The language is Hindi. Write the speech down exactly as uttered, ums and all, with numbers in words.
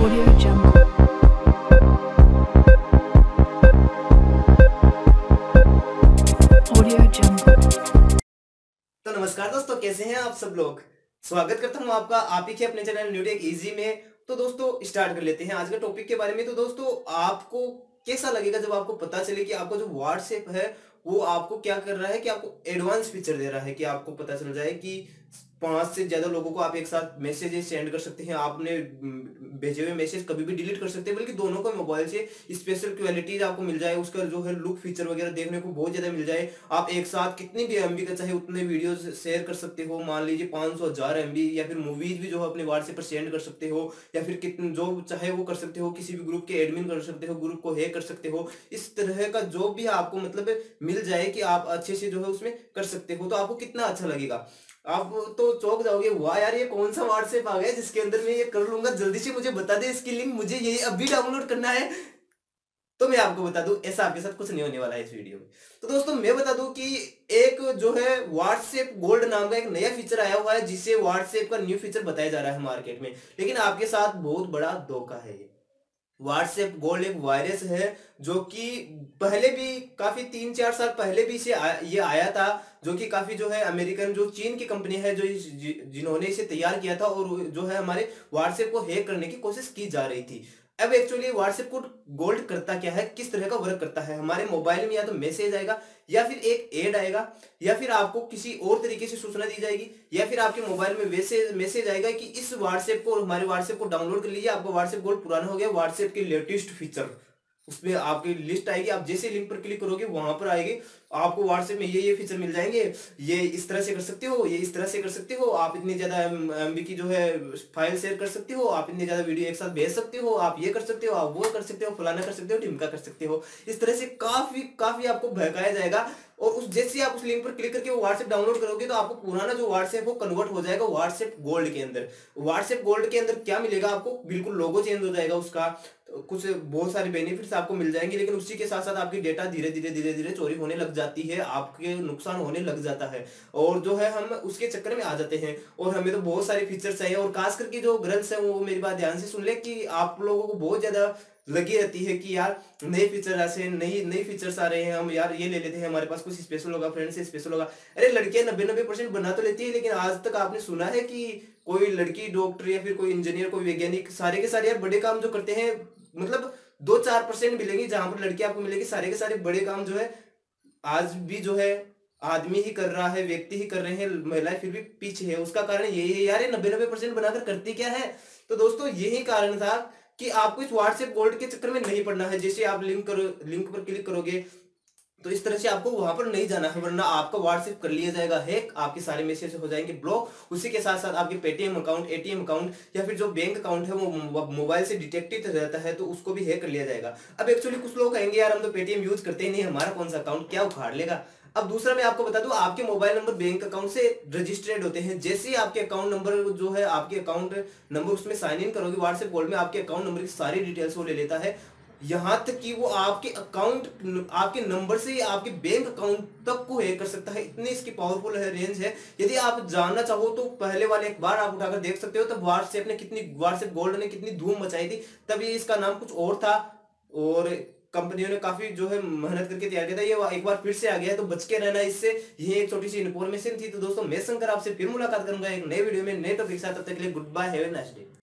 Audio Jungle. Audio Jungle. तो नमस्कार दोस्तों, कैसे हैं आप सब लोग। स्वागत करता हूं आपका आप ही के अपने चैनल न्यू टेक इजी में। तो दोस्तों स्टार्ट कर लेते हैं आज के टॉपिक के बारे में। तो दोस्तों आपको कैसा लगेगा जब आपको पता चले कि आपका जो व्हाट्सएप है वो आपको क्या कर रहा है कि आपको एडवांस फीचर दे रहा है, कि आपको पता चल जाए कि पांच से ज्यादा लोगों को आप एक साथ मैसेजेस सेंड कर सकते हैं। आपने भेजे हुए मैसेज कभी भी डिलीट कर सकते हैं, बल्कि दोनों को मोबाइल से स्पेशल क्वालिटीज आपको मिल जाए, उसका जो है लुक फीचर वगैरह देखने को बहुत ज्यादा मिल जाए। आप एक साथ कितनी भी एमबी का चाहे उतने वीडियो शेयर कर सकते हो। मान लीजिए पाँच सौ हजार एमबी या फिर मूवीज भी जो है अपने व्हाट्सएप पर सेंड कर सकते हो, या फिर कितने जो चाहे वो कर सकते हो। किसी भी ग्रुप के एडमिन कर सकते हो, ग्रुप को हैक कर सकते हो। इस तरह का जो भी आपको मतलब मिल जाए कि आप अच्छे से जो है उसमें कर सकते हो, तो आपको कितना अच्छा लगेगा। आप तो चौंक जाओगे, वाह यार ये कौन सा व्हाट्सएप आ गया जिसके अंदर मैं ये कर लूंगा, जल्दी से मुझे बता दे इसकी लिंक, मुझे ये अभी डाउनलोड करना है। तो मैं आपको बता दूं ऐसा आपके साथ कुछ नहीं होने वाला है इस वीडियो में। तो दोस्तों मैं बता दूं कि एक जो है व्हाट्सएप गोल्ड नाम का एक नया फीचर आया हुआ है, जिसे व्हाट्सएप का न्यू फीचर बताया जा रहा है मार्केट में, लेकिन आपके साथ बहुत बड़ा धोखा है। ये व्हाट्सएप गोल्ड एक वायरस है जो कि पहले भी काफी तीन चार साल पहले भी इसे आ, ये आया था, जो कि काफी जो है अमेरिकन जो चीन की कंपनी है जो इस- जि, जिन्होंने इसे तैयार किया था, और जो है हमारे व्हाट्सएप को हैक करने की कोशिश की जा रही थी। अब एक्चुअली व्हाट्सएप को गोल्ड करता क्या है, किस तरह का वर्क करता है। हमारे मोबाइल में या तो मैसेज आएगा, या फिर एक ऐड आएगा, या फिर आपको किसी और तरीके से सूचना दी जाएगी, या फिर आपके मोबाइल में वैसे मैसेज आएगा कि इस व्हाट्सएप को और हमारे व्हाट्सएप को डाउनलोड कर लीजिए, आपका व्हाट्सएप गोल्ड पुराना हो गया। व्हाट्सएप के लेटेस्ट फीचर उसमें आपकी लिस्ट आएगी, आप जैसे लिंक पर क्लिक करोगे वहां पर आएगी, आपको व्हाट्सएप में ये ये फीचर मिल जाएंगे। ये इस तरह से कर सकते हो, ये इस तरह से कर सकते हो, आप इतनी ज्यादा एमबी की जो है फाइल शेयर कर सकते हो, आप इतनी ज्यादा वीडियो एक साथ भेज सकते हो, आप ये कर सकते हो, आप वो कर सकते हो, फलाना कर सकते हो, ढिमका कर सकते हो। इस तरह से काफी काफी आपको बहकाया जाएगा, और उस जैसे ही आप उस लिंक पर क्लिक करके वो व्हाट्सएप डाउनलोड करोगे तो आपको पुराना जो व्हाट्सएप वो कन्वर्ट हो जाएगा व्हाट्सएप गोल्ड के अंदर। व्हाट्सएप गोल्ड के अंदर क्या मिलेगा आपको, बिल्कुल लोगो चेंज हो जाएगा उसका, तो कुछ बहुत सारे बेनिफिट्स आपको मिल जाएंगे, लेकिन उसी के साथ साथ आपकी डेटा धीरे धीरे धीरे धीरे चोरी होने लग जाती है, आपके नुकसान होने लग जाता है, और जो है हम उसके चक्कर में आ जाते हैं। और हमें तो बहुत सारे फीचर्स चाहिए, और खास करके जो गर्ल्स है वो मेरी बात ध्यान से सुन ले कि आप लोगों को बहुत ज्यादा लगी रहती है कि यार नए फीचर ऐसे नई नई फीचर्स आ रहे हैं, हम यार ये ले लेते हैं, हमारे पास कुछ स्पेशल होगा, फ्रेंड से स्पेशल होगा। अरे लड़कियां नब्बे नब्बे परसेंट बना तो लेती है, लेकिन आज तक आपने सुना है कि कोई लड़की डॉक्टर या फिर कोई इंजीनियर कोई वैज्ञानिक सारे के सारे यार बड़े काम जो करते हैं, मतलब दो चार परसेंट मिलेंगे जहां पर लड़की आपको मिलेगी, सारे के सारे बड़े काम जो है आज भी जो है आदमी ही कर रहा है, व्यक्ति ही कर रहे हैं, महिलाएं फिर भी पीछे है। उसका कारण यही है यार, ये नब्बे नब्बे परसेंट बनाकर करती क्या है। तो दोस्तों यही कारण था कि आपको इस व्हाट्सएप गोल्ड के चक्कर में नहीं पड़ना है। जैसे आप लिंक करो, लिंक पर क्लिक करोगे तो इस तरह से आपको वहां पर नहीं जाना है, वरना आपका व्हाट्सएप कर लिया जाएगा हैक, आपके सारे मैसेज हो जाएंगे ब्लॉक। उसी के साथ साथ आपके पेटीएम अकाउंट, एटीएम अकाउंट या फिर जो बैंक अकाउंट है वो मोबाइल से डिटेक्टेड रहता है, तो उसको भी हैक कर लिया जाएगा। अब एक्चुअली कुछ लोग कहेंगे यार हम तो पेटीएम यूज करते ही नहीं, हमारा कौन सा अकाउंट क्या उखाड़ लेगा। अब दूसरा मैं आपको बता दूं, आपके मोबाइल नंबर बैंक अकाउंट से रजिस्टर्ड होते हैं। जैसे ही आपके अकाउंट नंबर जो है आपके अकाउंट नंबर उसमें साइन इन करोगे व्हाट्सएप गोल्ड में, आपके अकाउंट नंबर की सारी डिटेल्स वो ले लेता है, यहां तक कि वो आपके अकाउंट आपके नंबर से ही आपके बैंक अकाउंट तक को हैक कर सकता है। इतनी इसकी पावरफुल है, रेंज है। यदि आप जानना चाहो तो पहले वाले एक बार आप उठाकर देख सकते हो, तब व्हाट्सएप ने कितनी व्हाट्सएप गोल्ड ने कितनी धूम मचाई थी, तब ये इसका नाम कुछ और था, और कंपनियों ने काफी जो है मेहनत करके तैयार किया था। ये एक बार फिर से आ गया है, तो बच के रहना इससे। ये एक छोटी सी इन्फॉर्मेशन थी। तो दोस्तों मैं शंकर आपसे फिर मुलाकात करूंगा एक नए वीडियो में नए टॉपिक के साथ, तब तक के लिए good bye, have a nice day.